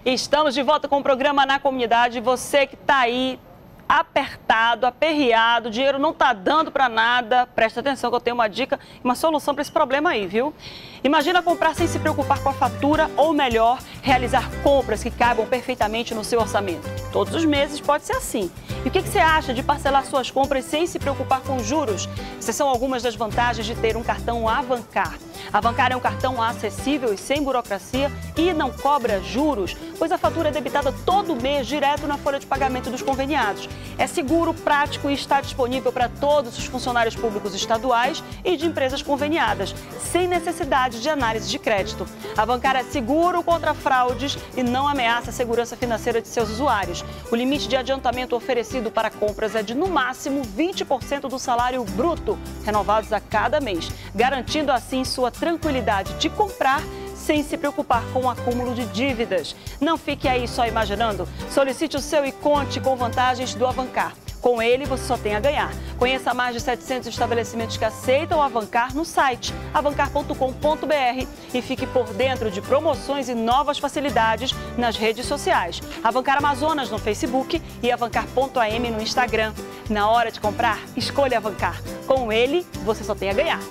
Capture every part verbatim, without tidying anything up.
Estamos de volta com o programa Na Comunidade. Você que está aí apertado, aperreado, o dinheiro não está dando para nada, presta atenção que eu tenho uma dica, uma solução para esse problema aí, viu? Imagina comprar sem se preocupar com a fatura ou, melhor, realizar compras que caibam perfeitamente no seu orçamento. Todos os meses pode ser assim. E o que, que você acha de parcelar suas compras sem se preocupar com juros? Essas são algumas das vantagens de ter um cartão Avancar. Avancar é um cartão acessível e sem burocracia e não cobra juros, pois a fatura é debitada todo mês direto na folha de pagamento dos conveniados. É seguro, prático e está disponível para todos os funcionários públicos estaduais e de empresas conveniadas, sem necessidade de análise de crédito. Avancar é seguro contra fraudes e não ameaça a segurança financeira de seus usuários. O limite de adiantamento oferecido para compras é de, no máximo, vinte por cento do salário bruto, renovados a cada mês, garantindo assim sua tranquilidade de comprar sem se preocupar com o acúmulo de dívidas. Não fique aí só imaginando. Solicite o seu e conte com vantagens do Avancar. Com ele, você só tem a ganhar. Conheça mais de setecentos estabelecimentos que aceitam o Avancar no site avancar ponto com ponto br e fique por dentro de promoções e novas facilidades nas redes sociais. Avancar Amazonas no Facebook e avancar ponto a m no Instagram. Na hora de comprar, escolha Avancar. Com ele, você só tem a ganhar.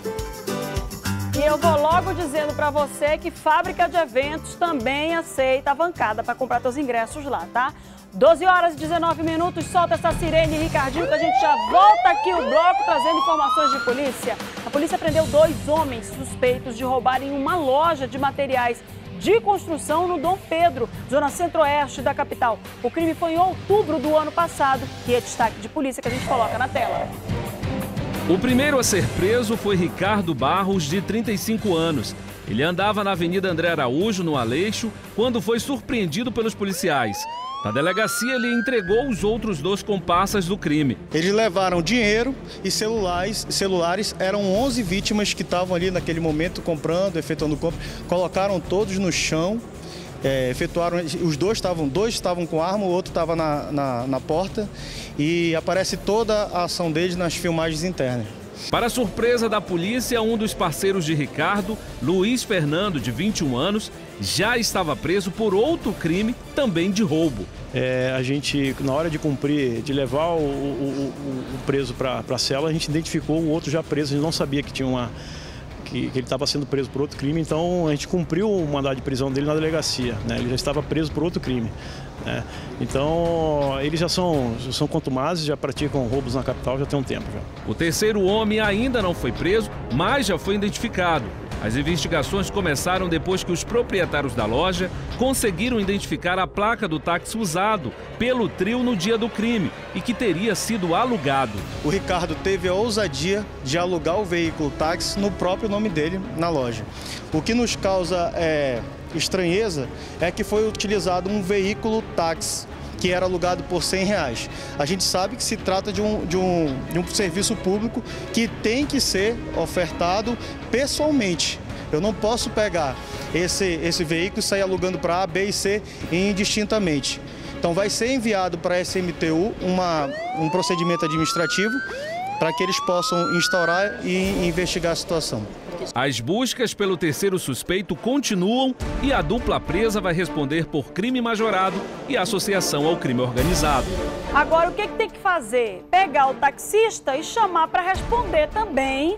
E eu vou logo dizendo para você que Fábrica de Eventos também aceita a Avancada para comprar seus ingressos lá, tá? doze horas e dezenove minutos, solta essa sirene, Ricardinho, que a gente já volta aqui o bloco trazendo informações de polícia. A polícia prendeu dois homens suspeitos de roubarem uma loja de materiais de construção no Dom Pedro, zona centro-oeste da capital. O crime foi em outubro do ano passado e é destaque de polícia que a gente coloca na tela. O primeiro a ser preso foi Ricardo Barros, de trinta e cinco anos. Ele andava na Avenida André Araújo, no Aleixo, quando foi surpreendido pelos policiais. Na delegacia, ele entregou os outros dois comparsas do crime. Eles levaram dinheiro e celulares. celulares. Eram onze vítimas que estavam ali naquele momento comprando, efetuando compra. Colocaram todos no chão. É, efetuaram, os dois estavam, dois estavam com arma, o outro estava na, na, na porta e aparece toda a ação deles nas filmagens internas. Para surpresa da polícia, um dos parceiros de Ricardo, Luiz Fernando, de vinte e um anos, já estava preso por outro crime, também de roubo. É, a gente, na hora de cumprir, de levar o, o, o, o preso para a cela, a gente identificou um outro já preso, a gente não sabia que tinha uma... que ele estava sendo preso por outro crime, então a gente cumpriu o mandado de prisão dele na delegacia, né? Ele já estava preso por outro crime, né? Então eles já são, são contumazes, já praticam roubos na capital já tem um tempo. Já. O terceiro homem ainda não foi preso, mas já foi identificado. As investigações começaram depois que os proprietários da loja conseguiram identificar a placa do táxi usado pelo trio no dia do crime e que teria sido alugado. O Ricardo teve a ousadia de alugar o veículo táxi no próprio nome dele na loja. O que nos causa é, estranheza é que foi utilizado um veículo táxi que era alugado por cem reais. A gente sabe que se trata de um, de, um, de um serviço público que tem que ser ofertado pessoalmente. Eu não posso pegar esse, esse veículo e sair alugando para A, B e C indistintamente. Então vai ser enviado para a S M T U uma, um procedimento administrativo para que eles possam instaurar e investigar a situação. As buscas pelo terceiro suspeito continuam e a dupla presa vai responder por crime majorado e associação ao crime organizado. Agora, o que, que tem que fazer? Pegar o taxista e chamar para responder também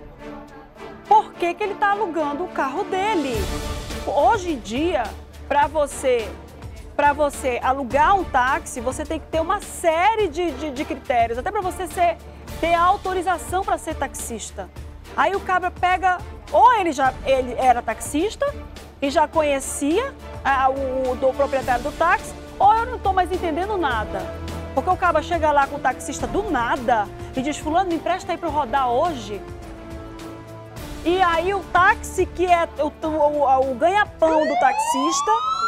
por que, que ele está alugando o carro dele. Hoje em dia, para você, para você alugar um táxi, você tem que ter uma série de, de, de critérios, até para você ser, ter a autorização para ser taxista. Aí o cabra pega, ou ele já ele era taxista e já conhecia a, o do proprietário do táxi, ou eu não estou mais entendendo nada. Porque o cabra chega lá com o taxista do nada e diz, fulano, me empresta aí para eu rodar hoje. E aí o táxi, que é o, o, o ganha-pão do taxista,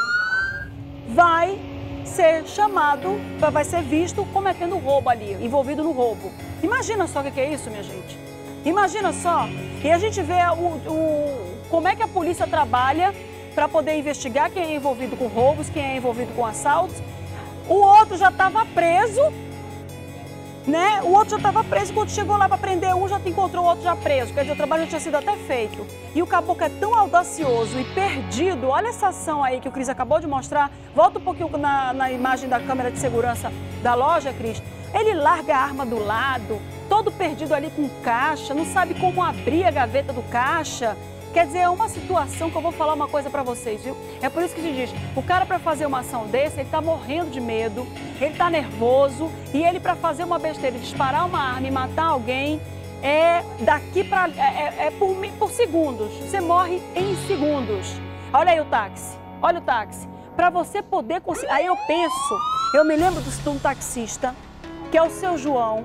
vai ser chamado, vai ser visto cometendo roubo ali, envolvido no roubo. Imagina só o que é isso, minha gente. Imagina só, e a gente vê o, o, como é que a polícia trabalha para poder investigar quem é envolvido com roubos, quem é envolvido com assaltos. O outro já estava preso né? O outro já estava preso, quando chegou lá para prender um, já encontrou o outro já preso. Quer dizer, o trabalho já tinha sido até feito. E o caboclo é tão audacioso e perdido. Olha essa ação aí que o Cris acabou de mostrar. Volta um pouquinho na, na imagem da câmera de segurança da loja, Cris. Ele larga a arma do lado, todo perdido ali com caixa, não sabe como abrir a gaveta do caixa. Quer dizer, é uma situação que eu vou falar uma coisa pra vocês, viu? É por isso que se diz, o cara pra fazer uma ação desse, ele tá morrendo de medo, ele tá nervoso, e ele pra fazer uma besteira, disparar uma arma e matar alguém, é daqui pra... é, é, é por, por segundos, você morre em segundos. Olha aí o táxi, olha o táxi. Pra você poder conseguir... Aí eu penso, eu me lembro de um taxista, que é o seu João,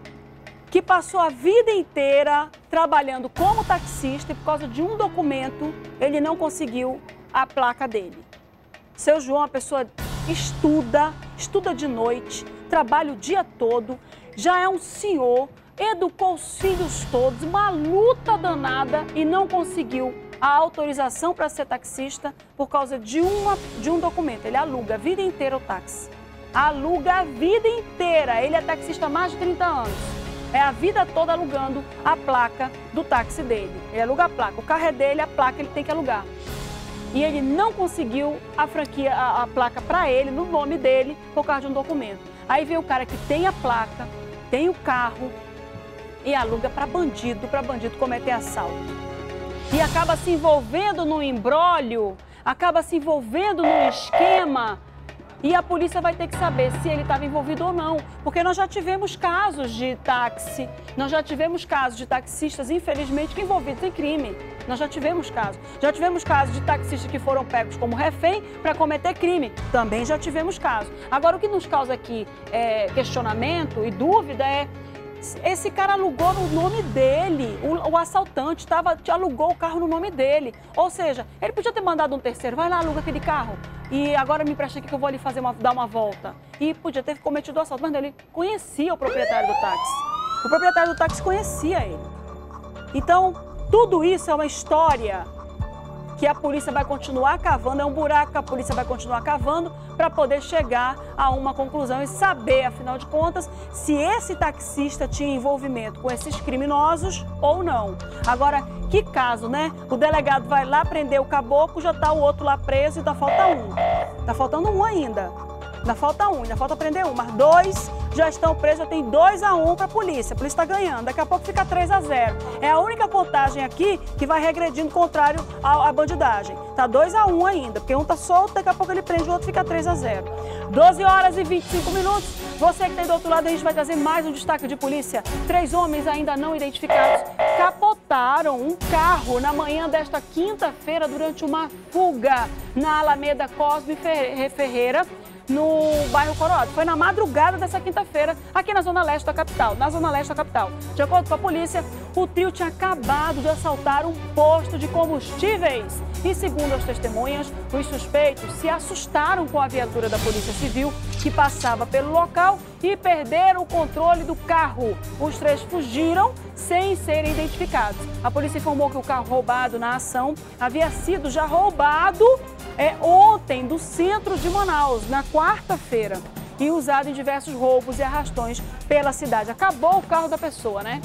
que passou a vida inteira trabalhando como taxista e por causa de um documento, ele não conseguiu a placa dele. Seu João é uma pessoa que estuda, estuda de noite, trabalha o dia todo, já é um senhor, educou os filhos todos, uma luta danada e não conseguiu a autorização para ser taxista por causa de, uma, de um documento. Ele aluga a vida inteira o táxi. Aluga a vida inteira. Ele é taxista há mais de trinta anos. É a vida toda alugando a placa do táxi dele. Ele aluga a placa. O carro é dele, a placa ele tem que alugar. E ele não conseguiu a franquia, a, a placa para ele, no nome dele, por causa de um documento. Aí vem o cara que tem a placa, tem o carro e aluga para bandido, para bandido cometer assalto. E acaba se envolvendo num imbróglio, acaba se envolvendo num esquema. E a polícia vai ter que saber se ele estava envolvido ou não. Porque nós já tivemos casos de táxi, nós já tivemos casos de taxistas, infelizmente, envolvidos em crime. Nós já tivemos casos. Já tivemos casos de taxistas que foram pegos como refém para cometer crime. Também já tivemos casos. Agora, o que nos causa aqui é, questionamento e dúvida é... Esse cara alugou no nome dele, o, o assaltante tava, alugou o carro no nome dele. Ou seja, ele podia ter mandado um terceiro, vai lá, aluga aquele carro. E agora me empresta aqui que eu vou ali fazer uma, dar uma volta. E podia ter cometido o assalto, mas não, ele conhecia o proprietário do táxi. O proprietário do táxi conhecia ele. Então, tudo isso é uma história que a polícia vai continuar cavando, é um buraco que a polícia vai continuar cavando para poder chegar a uma conclusão e saber, afinal de contas, se esse taxista tinha envolvimento com esses criminosos ou não. Agora, que caso, né? O delegado vai lá prender o caboclo, já está o outro lá preso e ainda falta um. Está faltando um ainda. Ainda falta um, ainda falta prender um, mas dois já estão presos, já tem dois a um para a polícia. A polícia está ganhando, daqui a pouco fica três a zero. É a única contagem aqui que vai regredindo contrário à, à bandidagem. Tá dois a um ainda, porque um tá solto, daqui a pouco ele prende, o outro fica três a zero. doze horas e vinte e cinco minutos. Você que está aí do outro lado, a gente vai trazer mais um destaque de polícia. Três homens ainda não identificados capotaram um carro na manhã desta quinta-feira durante uma fuga na Alameda Cosme Ferreira, no bairro Coroado. Foi na madrugada dessa quinta-feira, aqui na zona leste da capital, na zona leste da capital. De acordo com a polícia, o trio tinha acabado de assaltar um posto de combustíveis. E segundo as testemunhas, os suspeitos se assustaram com a viatura da Polícia Civil que passava pelo local e perderam o controle do carro. Os três fugiram sem serem identificados. A polícia informou que o carro roubado na ação havia sido já roubado é, ontem do centro de Manaus, na quarta-feira, e usado em diversos roubos e arrastões pela cidade. Acabou o carro da pessoa, né?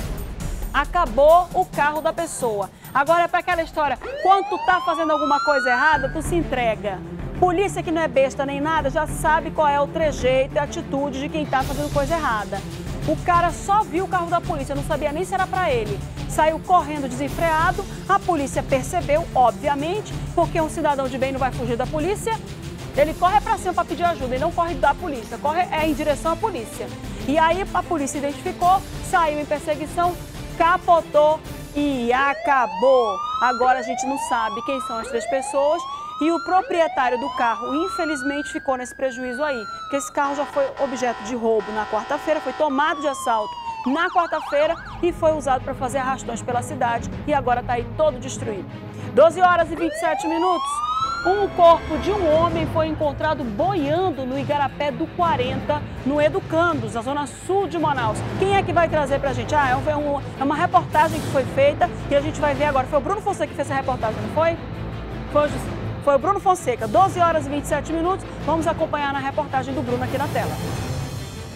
Acabou o carro da pessoa. Agora é para aquela história, quando tu tá fazendo alguma coisa errada, tu se entrega. Polícia que não é besta nem nada, já sabe qual é o trejeito e a atitude de quem tá fazendo coisa errada. O cara só viu o carro da polícia, não sabia nem se era para ele. Saiu correndo desenfreado, a polícia percebeu, obviamente, porque um cidadão de bem não vai fugir da polícia. Ele corre para cima para pedir ajuda, ele não corre da polícia, corre é em direção à polícia. E aí a polícia identificou, saiu em perseguição, capotou e acabou. Agora a gente não sabe quem são as três pessoas e o proprietário do carro, infelizmente, ficou nesse prejuízo aí. Porque esse carro já foi objeto de roubo na quarta-feira, foi tomado de assalto na quarta-feira e foi usado para fazer arrastões pela cidade e agora está aí todo destruído. doze horas e vinte e sete minutos. Um corpo de um homem foi encontrado boiando no Igarapé do quarenta, no Educandos, na zona sul de Manaus. Quem é que vai trazer pra gente? Ah, é, um, é uma reportagem que foi feita e a gente vai ver agora. Foi o Bruno Fonseca que fez essa reportagem, não foi? Foi, foi o Bruno Fonseca. doze horas e vinte e sete minutos. Vamos acompanhar na reportagem do Bruno aqui na tela.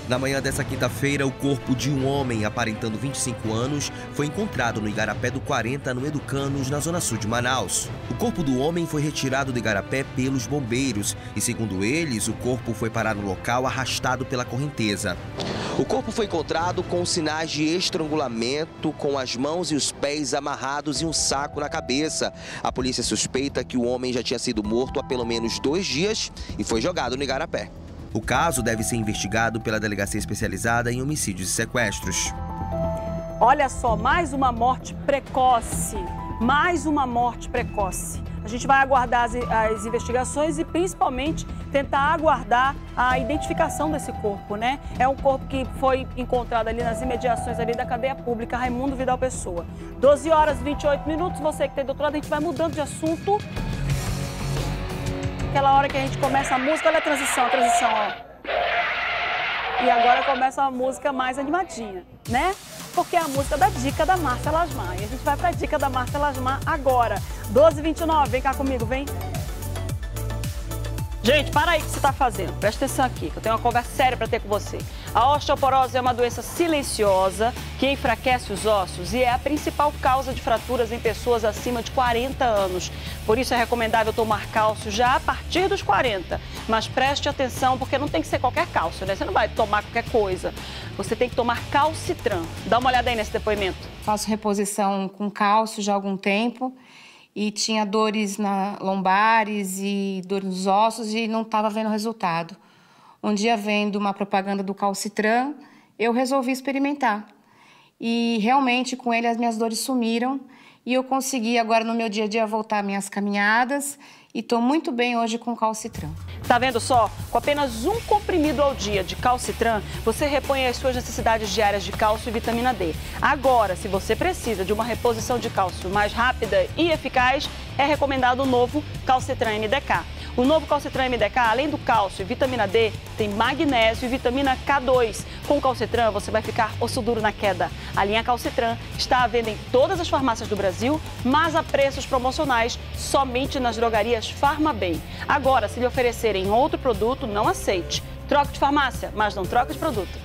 Na manhã dessa quinta-feira, o corpo de um homem aparentando vinte e cinco anos foi encontrado no Igarapé do quarenta, no Educanos, na zona sul de Manaus. O corpo do homem foi retirado do Igarapé pelos bombeiros e, segundo eles, o corpo foi parar no local arrastado pela correnteza. O corpo foi encontrado com sinais de estrangulamento, com as mãos e os pés amarrados e um saco na cabeça. A polícia suspeita que o homem já tinha sido morto há pelo menos dois dias e foi jogado no Igarapé. O caso deve ser investigado pela Delegacia Especializada em Homicídios e Sequestros. Olha só, mais uma morte precoce, mais uma morte precoce. A gente vai aguardar as, as investigações e principalmente tentar aguardar a identificação desse corpo, né? É um corpo que foi encontrado ali nas imediações ali da cadeia pública Raimundo Vidal Pessoa. doze horas e vinte e oito minutos, você que tem doutorado, a gente vai mudando de assunto. Aquela hora que a gente começa a música, olha a transição, a transição, ó. E agora começa uma música mais animadinha, né? Porque é a música da dica da Márcia Lasmar. E a gente vai pra dica da Márcia Lasmar agora. doze e vinte e nove, vem cá comigo, vem. Gente, para aí o que você está fazendo. Presta atenção aqui, que eu tenho uma conversa séria para ter com você. A osteoporose é uma doença silenciosa que enfraquece os ossos e é a principal causa de fraturas em pessoas acima de quarenta anos. Por isso é recomendável tomar cálcio já a partir dos quarenta. Mas preste atenção, porque não tem que ser qualquer cálcio, né? Você não vai tomar qualquer coisa. Você tem que tomar Calcitran. Dá uma olhada aí nesse depoimento. Faço reposição com cálcio já há algum tempo. E tinha dores na lombares e dores nos ossos e não estava vendo resultado. Um dia, vendo uma propaganda do Calcitran, eu resolvi experimentar. E realmente, com ele, as minhas dores sumiram e eu consegui agora, no meu dia a dia, voltar às minhas caminhadas e estou muito bem hoje com Calcitran. Tá vendo só? Com apenas um comprimido ao dia de Calcitran, você repõe as suas necessidades diárias de cálcio e vitamina D. Agora, se você precisa de uma reposição de cálcio mais rápida e eficaz, é recomendado o novo Calcitran M D K. O novo Calcitran M D K, além do cálcio e vitamina D, tem magnésio e vitamina K dois. Com o Calcitran, você vai ficar osso duro na queda. A linha Calcitran está à venda em todas as farmácias do Brasil, mas a preços promocionais somente nas drogarias Farmabem. Agora, se lhe oferecerem outro produto, não aceite. Troque de farmácia, mas não troque de produto.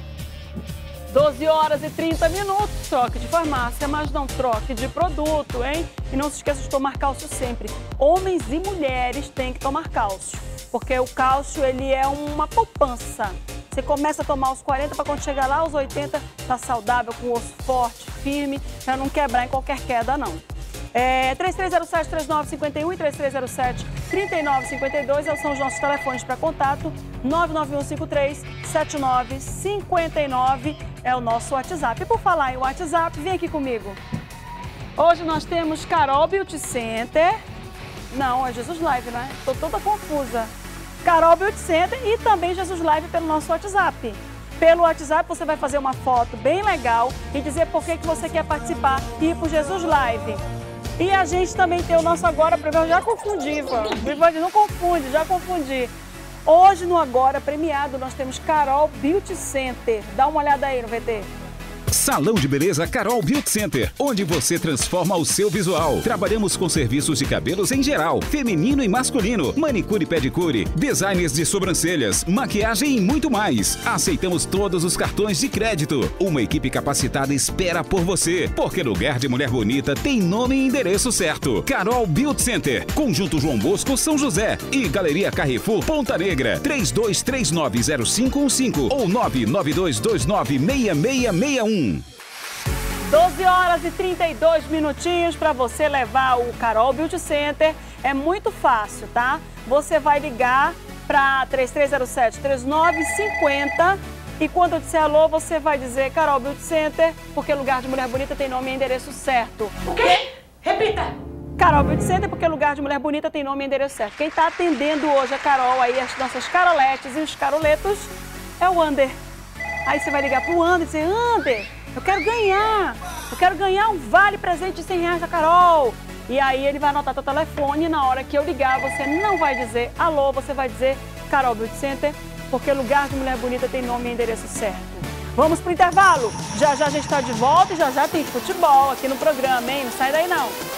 doze horas e trinta minutos, troque de farmácia, mas não troque de produto, hein? E não se esqueça de tomar cálcio sempre. Homens e mulheres têm que tomar cálcio, porque o cálcio, ele é uma poupança. Você começa a tomar aos quarenta, para quando chegar lá aos oitenta, tá saudável, com o osso forte, firme, para não quebrar em qualquer queda, não. É, três três zero sete, três nove cinco um e três três zero sete, três nove cinco dois são os nossos telefones para contato. nove nove um cinco três, sete nove cinco nove é o nosso WhatsApp. E por falar em WhatsApp, vem aqui comigo. Hoje nós temos Carol Beauty Center. Não, é Jesus Live, né? Estou toda confusa. Carol Beauty Center e também Jesus Live pelo nosso WhatsApp. Pelo WhatsApp você vai fazer uma foto bem legal e dizer por que que você quer participar e ir pro Jesus Live. E a gente também tem o nosso Agora Premiado. Já confundi, Vivane, não confunde, já confundi. Hoje no Agora Premiado nós temos Carol Beauty Center. Dá uma olhada aí no V T. Salão de Beleza Carol Beauty Center, onde você transforma o seu visual. Trabalhamos com serviços de cabelos em geral, feminino e masculino, manicure e pedicure, designers de sobrancelhas, maquiagem e muito mais. Aceitamos todos os cartões de crédito. Uma equipe capacitada espera por você, porque lugar de mulher bonita tem nome e endereço certo. Carol Beauty Center, Conjunto João Bosco, São José e Galeria Carrefour, Ponta Negra, três dois três nove zero cinco um cinco ou nove nove dois dois nove seis seis seis um. doze horas e trinta e dois minutinhos para você levar o Carol Beauty Center. É muito fácil, tá? Você vai ligar para três três zero sete, três nove cinco zero e quando eu disser alô, você vai dizer Carol Beauty Center, porque lugar de mulher bonita tem nome e endereço certo. O quê? Repita! Carol Beauty Center, porque lugar de mulher bonita tem nome e endereço certo. Quem está atendendo hoje a Carol, aí as nossas caroletes e os caroletos, é o Ander. Aí você vai ligar pro Ander e dizer, Ander, eu quero ganhar, eu quero ganhar um vale presente de cem reais da Carol. E aí ele vai anotar teu telefone e na hora que eu ligar, você não vai dizer alô, você vai dizer Carol Beauty Center, porque lugar de mulher bonita tem nome e endereço certo. Vamos pro intervalo, já já a gente está de volta e já já tem futebol aqui no programa, hein? Não sai daí não.